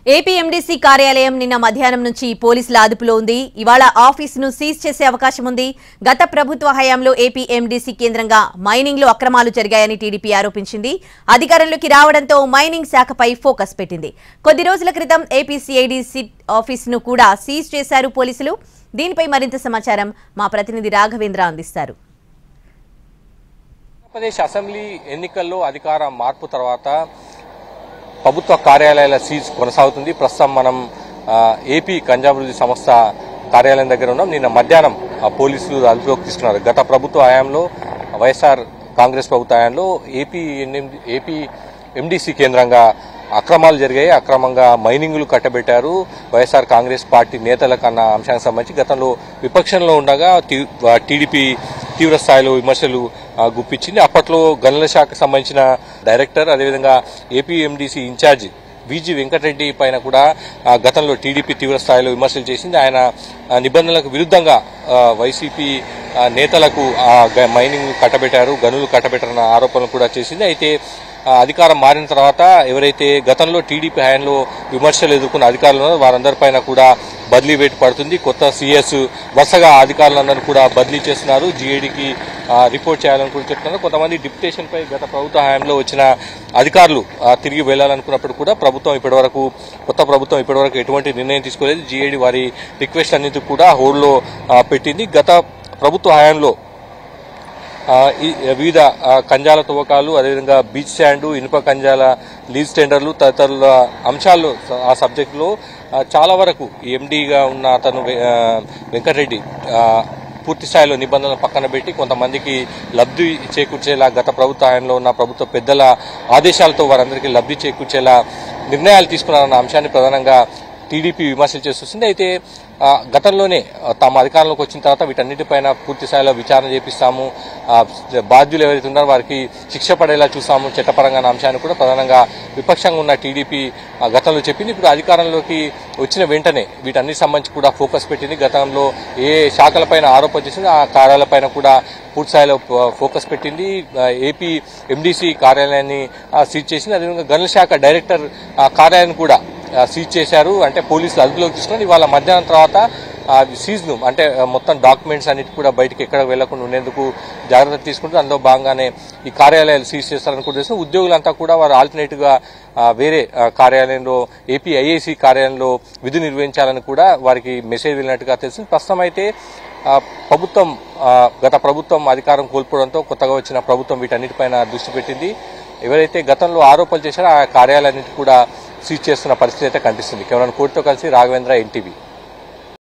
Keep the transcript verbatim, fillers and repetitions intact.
AP MDC కార్యాలయం నిన్న మధ్యాహ్నం నుంచి పోలీసుల అదుపులో ఉంది. ఇవాళ ఆఫీసును సీజ్ చేసే అవకాశం ఉంది. గత ప్రభుత్వ హయాంలో ఏపీ ఎండీసీ కేంద్రంగా మైనింగ్ లో అక్రమాలు జరిగాయని టీడీపీ ఆరోపించింది. అధికారంలోకి రావడంతో మైనింగ్ శాఖపై ఫోకస్ పెట్టింది. కొద్ది రోజుల క్రితం ఏపీ సీఐడీ సిట్ ఆఫీసును కూడా సీజ్ చేశారు పోలీసులు. దీనిపై మరింత సమాచారం మా ప్రతినిధి రాఘవేంద్ర అందిస్తారు. ఆంధ్రప్రదేశ్ అసెంబ్లీ ఎన్నికల్లో అధికార మార్పు తర్వాత ప్రభుత్వ కార్యాలయాల సీజ్ కొనసాగుతుంది. ప్రస్తుతం మనం ఏపీ గంజాభివృద్ధి సంస్థ కార్యాలయం దగ్గర ఉన్నాం. నిన్న మధ్యాహ్నం పోలీసులు అదుపులోకి తీసుకున్నారు. గత ప్రభుత్వ హయాంలో వైఎస్ఆర్ కాంగ్రెస్ ప్రభుత్వ హయాంలో ఏపీ ఏపీ ఎండీసీ కేంద్రంగా అక్రమాలు జరిగాయి. అక్రమంగా మైనింగ్లు కట్టబెట్టారు వైఎస్ఆర్ కాంగ్రెస్ పార్టీ నేతలకు అన్న అంశానికి సంబంధించి గతంలో విపక్షంలో ఉండగా టీడీపీ తీవ్ర స్థాయిలో విమర్శలు గుప్పించింది. అప్పట్లో గనుల శాఖకు సంబంధించిన డైరెక్టర్, అదేవిధంగా AP MDC incharge V G Venkatareddy పైన కూడా గతంలో టీడీపీ తీవ్ర స్థాయిలో విమర్శలు చేసింది. ఆయన నిబంధనలకు విరుద్ధంగా వైసీపీ నేతలకు మైనింగ్ కట్టబెట్టారు, గనులు కట్టబెట్టారన్న ఆరోపణలు కూడా చేసింది. అయితే అధికారం మారిన తర్వాత ఎవరైతే గతంలో టీడీపీ హయాంలో విమర్శలు ఎదుర్కొన్న అధికారులు ఉన్నారో వారందరిపైన కూడా బదిలీ వేటు పడుతుంది. కొత్త సీఎస్ వరుసగా అధికారులందరూ కూడా బదిలీ చేస్తున్నారు. జీఏడీకి రిపోర్ట్ చేయాలని కూడా చెప్తున్నారు. కొంతమంది డిప్యుటేషన్ పై గత ప్రభుత్వ హయాంలో వచ్చిన అధికారులు తిరిగి వెళ్లాలనుకున్నప్పుడు కూడా ప్రభుత్వం ఇప్పటివరకు కొత్త ప్రభుత్వం ఇప్పటివరకు ఎటువంటి నిర్ణయం తీసుకోలేదు. జీఏడీ వారి రిక్వెస్ట్ అన్నింటికి కూడా హోల్డ్లో పెట్టింది. గత ప్రభుత్వ హయాంలో వివిధ కంజాల తవ్వకాలు, అదేవిధంగా బీచ్ శాండ్, ఇనుప కంజాల లీజ్ టెండర్లు తదితరుల అంశాల్లో ఆ సబ్జెక్టులో చాలా వరకు ఎండీగా ఉన్న అతను వెంకటరెడ్డి పూర్తి స్థాయిలో నిబంధనలు పక్కన పెట్టి కొంతమందికి లబ్ధి చేకూర్చేలా గత ప్రభుత్వ హయాంలో ఉన్న ప్రభుత్వ పెద్దల ఆదేశాలతో వారందరికీ లబ్ధి చేకూర్చేలా నిర్ణయాలు తీసుకున్నారన్న అంశాన్ని ప్రధానంగా టీడీపీ విమర్శలు చేస్తుంది. అయితే గతంలోనే తమ అధికారంలోకి వచ్చిన తర్వాత వీటన్నిటిపైన పూర్తి స్థాయిలో విచారణ చేపిస్తాము, బాధ్యులు ఎవరైతే ఉన్నారో వారికి శిక్ష పడేలా చూస్తాము చట్టపరంగా అంశాన్ని కూడా ప్రధానంగా విపక్షంగా ఉన్న టీడీపీ గతంలో చెప్పింది. ఇప్పుడు అధికారంలోకి వచ్చిన వెంటనే వీటన్నిటి సంబంధించి కూడా ఫోకస్ పెట్టింది. గతంలో ఏ శాఖలపైన ఆరోపణ చేసింది ఆ కార్యాలయాలపైన కూడా పూర్తి స్థాయిలో ఫోకస్ పెట్టింది. ఏపీ ఎండీసీ కార్యాలయాన్ని సీజ్ చేసింది. అదేవిధంగా గనుల శాఖ డైరెక్టర్ కార్యాలయాన్ని కూడా సీజ్ చేశారు. అంటే పోలీసులు అదుపులోకి తీసుకుని ఇవాళ మధ్యాహ్నం తర్వాత సీజ్ను అంటే మొత్తం డాక్యుమెంట్స్ అన్నిటి కూడా బయటకు ఎక్కడ వెళ్లకుండా ఉండేందుకు జాగ్రత్త తీసుకుంటూ అందులో భాగంగానే ఈ కార్యాలయాలు సీజ్ చేస్తారని కూడా తెలుసు. ఉద్యోగులంతా కూడా వారు ఆల్టర్నేటివ్ గా వేరే కార్యాలయంలో ఏపీ ఐఏసీ కార్యాలయంలో విధి నిర్వహించాలని కూడా వారికి మెసేజ్ వెళ్ళినట్టుగా తెలిసింది. ప్రస్తుతం అయితే ప్రభుత్వం గత ప్రభుత్వం అధికారం కోల్పోవడంతో కొత్తగా వచ్చిన ప్రభుత్వం వీటన్నిటిపైన దృష్టి పెట్టింది. ఎవరైతే గతంలో ఆరోపణలు చేశారో ఆ కార్యాలయాన్నిటి కూడా సీజ్ చేస్తున్న పరిస్థితి అయితే కనిపిస్తుంది. కేవలం కోర్టుతో కలిసి రాఘవేంద్ర, ఎన్టీవీ.